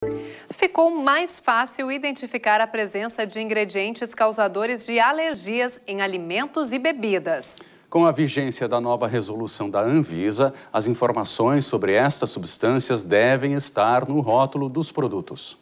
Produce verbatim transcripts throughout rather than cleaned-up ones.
Ficou mais fácil identificar a presença de ingredientes causadores de alergias em alimentos e bebidas. Com a vigência da nova resolução da Anvisa, as informações sobre estas substâncias devem estar no rótulo dos produtos.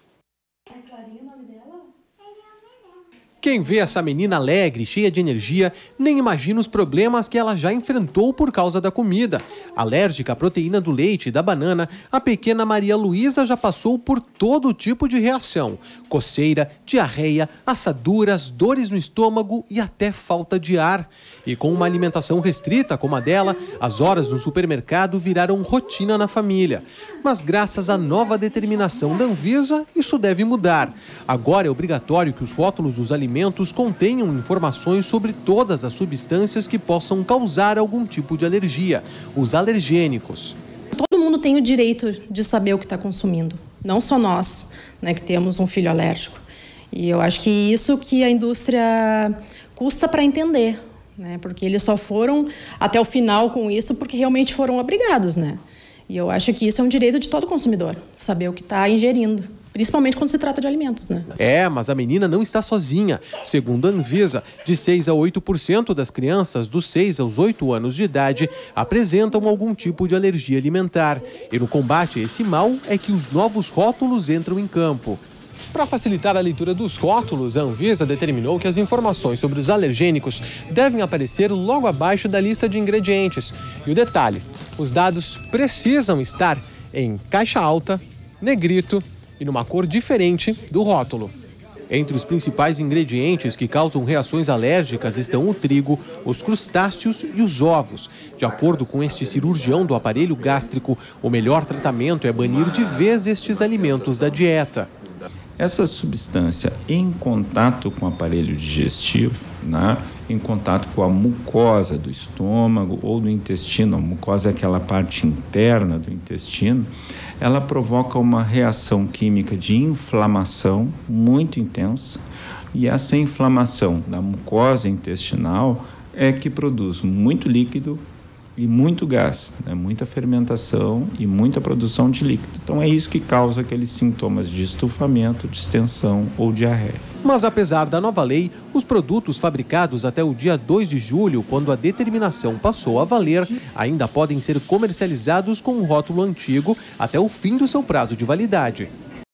Quem vê essa menina alegre, cheia de energia, nem imagina os problemas que ela já enfrentou por causa da comida. Alérgica à proteína do leite e da banana, a pequena Maria Luísa já passou por todo tipo de reação. Coceira, diarreia, assaduras, dores no estômago e até falta de ar. E com uma alimentação restrita como a dela, as horas no supermercado viraram rotina na família. Mas graças à nova determinação da Anvisa, isso deve mudar. Agora é obrigatório que os rótulos dos alimentos contenham informações sobre todas as substâncias que possam causar algum tipo de alergia, os alergênicos. Todo mundo tem o direito de saber o que está consumindo, não só nós, né, que temos um filho alérgico. E eu acho que isso que a indústria custa para entender, né, porque eles só foram até o final com isso porque realmente foram obrigados, né? E eu acho que isso é um direito de todo consumidor, saber o que está ingerindo. Principalmente quando se trata de alimentos, né? É, mas a menina não está sozinha. Segundo a Anvisa, de seis a oito por cento das crianças dos seis aos oito anos de idade apresentam algum tipo de alergia alimentar. E no combate a esse mal é que os novos rótulos entram em campo. Para facilitar a leitura dos rótulos, a Anvisa determinou que as informações sobre os alergênicos devem aparecer logo abaixo da lista de ingredientes. E o detalhe, os dados precisam estar em caixa alta, negrito e numa cor diferente do rótulo. Entre os principais ingredientes que causam reações alérgicas estão o trigo, os crustáceos e os ovos. De acordo com este cirurgião do aparelho gástrico, o melhor tratamento é banir de vez estes alimentos da dieta. Essa substância em contato com o aparelho digestivo, né, em contato com a mucosa do estômago ou do intestino, a mucosa é aquela parte interna do intestino, ela provoca uma reação química de inflamação muito intensa, e essa inflamação da mucosa intestinal é que produz muito líquido e muito gás, né? Muita fermentação e muita produção de líquido. Então é isso que causa aqueles sintomas de estufamento, distensão ou diarreia. Mas apesar da nova lei, os produtos fabricados até o dia dois de julho, quando a determinação passou a valer, ainda podem ser comercializados com o rótulo antigo até o fim do seu prazo de validade.